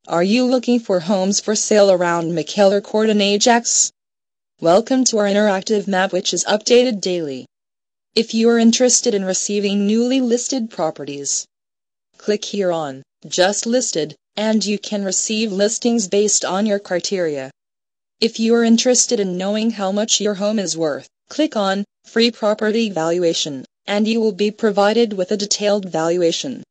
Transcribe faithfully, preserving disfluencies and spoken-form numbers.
Are you looking for homes for sale around Mackeller Ct Ajax? Welcome to our interactive map, which is updated daily. If you are interested in receiving newly listed properties, click here on Just Listed, and you can receive listings based on your criteria. If you are interested in knowing how much your home is worth, click on Free Property Valuation, and you will be provided with a detailed valuation.